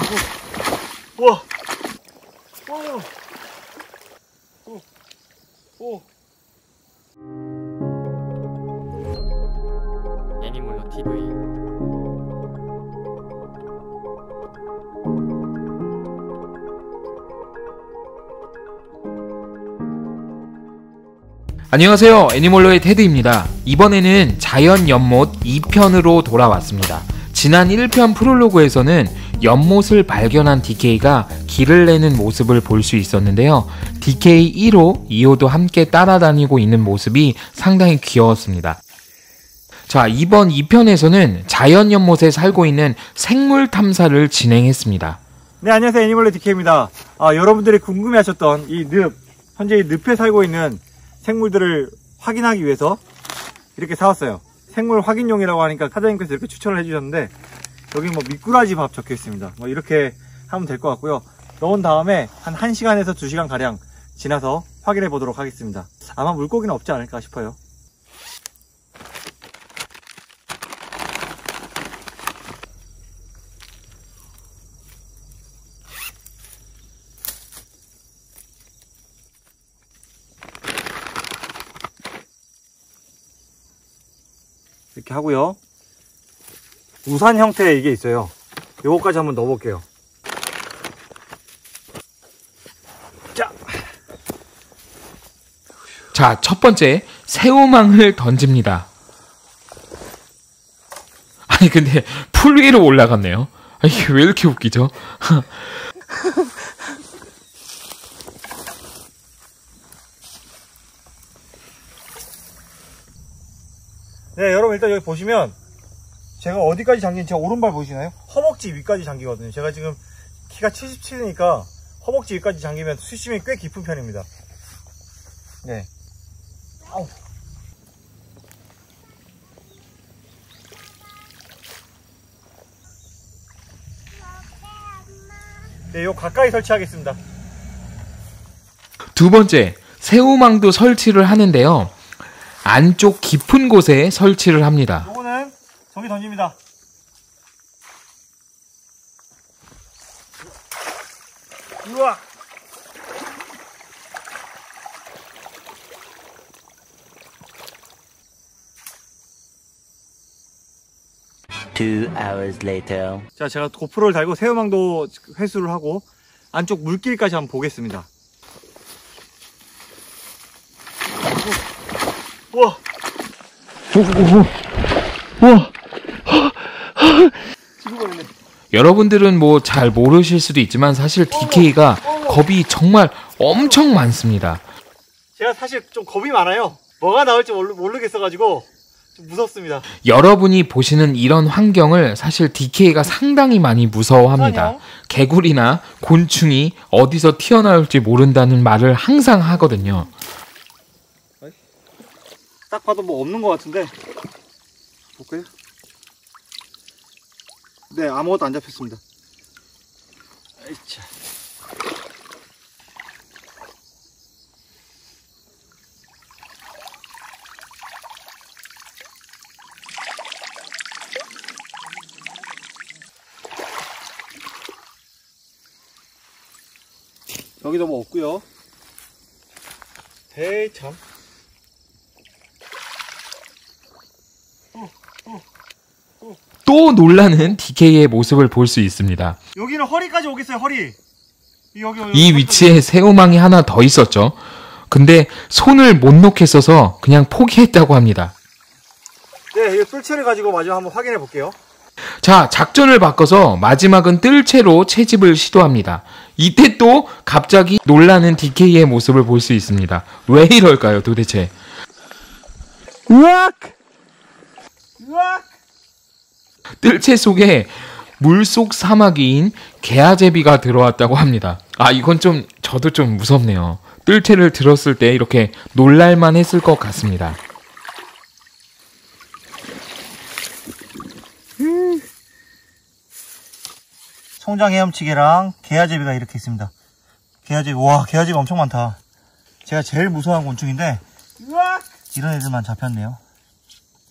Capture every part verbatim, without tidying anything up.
우와. 오. 오. 애니몰로 티브이. 안녕하세요, 애니몰로의 테드입니다. 이번에는 자연 연못 이 편으로 돌아왔습니다. 지난 일 편 프롤로그에서는 연못을 발견한 디케이가 길을 내는 모습을 볼 수 있었는데요. 디케이 일 호, 이 호도 함께 따라다니고 있는 모습이 상당히 귀여웠습니다. 자, 이번 이 편에서는 자연 연못에 살고 있는 생물 탐사를 진행했습니다. 네, 안녕하세요, 애니몰로 디케이입니다. 아, 여러분들이 궁금해하셨던 이 늪, 현재 이 늪에 살고 있는 생물들을 확인하기 위해서 이렇게 사왔어요. 생물 확인용이라고 하니까 사장님께서 이렇게 추천을 해주셨는데, 여기 뭐 미꾸라지 밥 적혀 있습니다. 뭐 이렇게 하면 될 것 같고요. 넣은 다음에 한 1시간에서 두 시간 가량 지나서 확인해 보도록 하겠습니다. 아마 물고기는 없지 않을까 싶어요. 이렇게 하고요. 우산 형태의 이게 있어요. 요거까지 한번 넣어볼게요. 자, 자, 첫 번째 새우망을 던집니다. 아니 근데 풀 위로 올라갔네요. 아, 이게 왜 이렇게 웃기죠? 네, 여러분 일단 여기 보시면 제가 어디까지 잠긴지, 제가 오른발 보이시나요? 허벅지 위까지 잠기거든요. 제가 지금 키가 칠십칠이니까 허벅지 위까지 잠기면 수심이 꽤 깊은 편입니다. 네. 아우. 네, 요 가까이 설치하겠습니다. 두 번째, 새우망도 설치를 하는데요. 안쪽 깊은 곳에 설치를 합니다. 요거는 저기 던집니다. 우와. Two hours later. 자, 제가 고프로를 달고 새우망도 회수를 하고 안쪽 물길까지 한번 보겠습니다. 우와. 우와. 죽어버렸네. 여러분들은 뭐 잘 모르실 수도 있지만 사실 디케이가 겁이 정말 엄청 많습니다. 제가 사실 좀 겁이 많아요. 뭐가 나올지 모르, 모르겠어가지고 좀 무섭습니다. 여러분이 보시는 이런 환경을 사실 디케이가 상당히 많이 무서워합니다. 아니요. 개구리나 곤충이 어디서 튀어나올지 모른다는 말을 항상 하거든요. 딱 봐도 뭐 없는 것 같은데 볼까요? 네, 아무것도 안 잡혔습니다. 아이차. 여기도 뭐 없고요. 대참. 또 놀라는 디케이의 모습을 볼 수 있습니다. 여기는 허리까지 오겠어요, 허리. 여기, 여기, 이 위치에 새우망이 하나 더 있었죠. 근데 손을 못 놓겠어서 그냥 포기했다고 합니다. 네, 이 뜰채를 가지고 마지막 한번 확인해 볼게요. 자, 작전을 바꿔서 마지막은 뜰채로 채집을 시도합니다. 이때 또 갑자기 놀라는 디케이의 모습을 볼 수 있습니다. 왜 이럴까요, 도대체? 으악! 으악! 뜰채 속에 물속 사마귀인 개아제비가 들어왔다고 합니다. 아, 이건 좀 저도 좀 무섭네요. 뜰채를 들었을 때 이렇게 놀랄만 했을 것 같습니다. 음. 송장 헤엄치개랑 개아제비가 이렇게 있습니다. 개아제비, 와, 개아제비 엄청 많다. 제가 제일 무서워하는 곤충인데 이런 애들만 잡혔네요.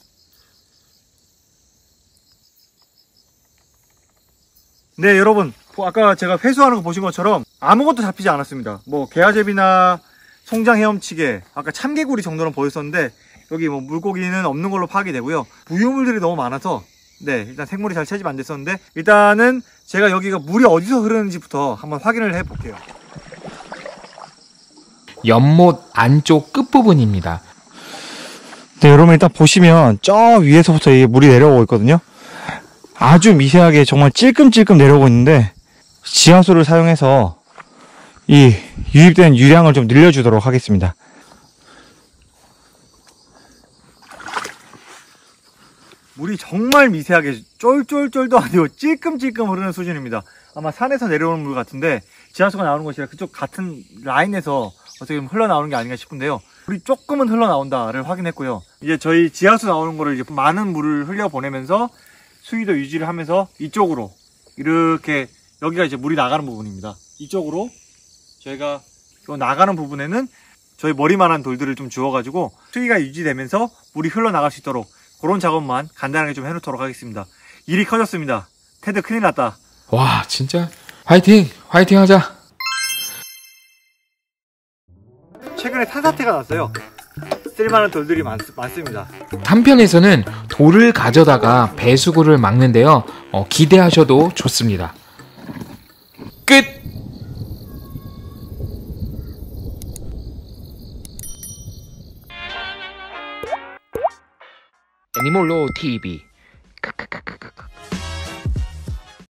네, 여러분 아까 제가 회수하는 거 보신 것처럼 아무것도 잡히지 않았습니다. 뭐 게아제비나 송장 헤엄치개, 아까 참개구리 정도는 보였었는데 여기 뭐 물고기는 없는 걸로 파악이 되고요. 부유물들이 너무 많아서 네, 일단 생물이 잘 채집 안 됐었는데 일단은 제가 여기가 물이 어디서 흐르는지부터 한번 확인을 해 볼게요. 연못 안쪽 끝부분입니다. 네, 여러분 일단 보시면 저 위에서부터 이게 물이 내려오고 있거든요. 아주 미세하게 정말 찔끔찔끔 내려오고 있는데 지하수를 사용해서 이 유입된 유량을 좀 늘려주도록 하겠습니다. 물이 정말 미세하게 쫄쫄쫄도 아니고 찔끔찔끔 흐르는 수준입니다. 아마 산에서 내려오는 물 같은데 지하수가 나오는 곳이라 그쪽 같은 라인에서 어떻게 보면 흘러나오는 게 아닌가 싶은데요. 물이 조금은 흘러나온다를 확인했고요. 이제 저희 지하수 나오는 거를 이제 많은 물을 흘려보내면서 수위도 유지를 하면서 이쪽으로 이렇게 여기가 이제 물이 나가는 부분입니다. 이쪽으로 저희가 요 나가는 부분에는 저희 머리만한 돌들을 좀 주워가지고 수위가 유지되면서 물이 흘러나갈 수 있도록 그런 작업만 간단하게 좀 해놓도록 하겠습니다. 일이 커졌습니다. 테드 큰일 났다. 와, 진짜 화이팅! 화이팅 하자! 최근에 산사태가 났어요. 쓸만한 돌들이 많, 많습니다. 한편에서는 돌을 가져다가 배수구를 막는데요. 어, 기대하셔도 좋습니다. 끝! 애니몰로 티비